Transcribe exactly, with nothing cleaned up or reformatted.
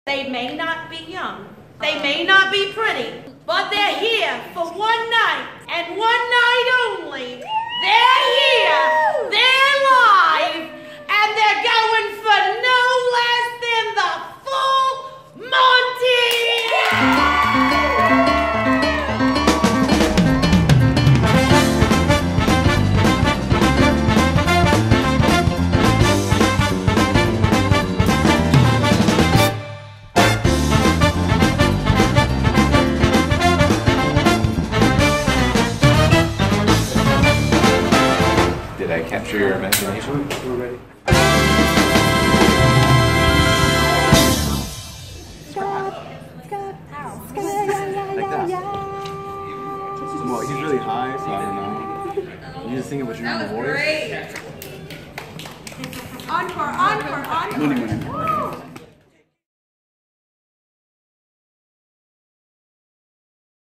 They may not be young, they may not be pretty, but they're here for one night, and one night only. They're here, they're live, and they're going for no less than the full Monty! Did I capture your imagination? We're ready. Like that. Well, he's really high, so I don't know. You just sing it with your own voice. Great. Encore, encore, encore.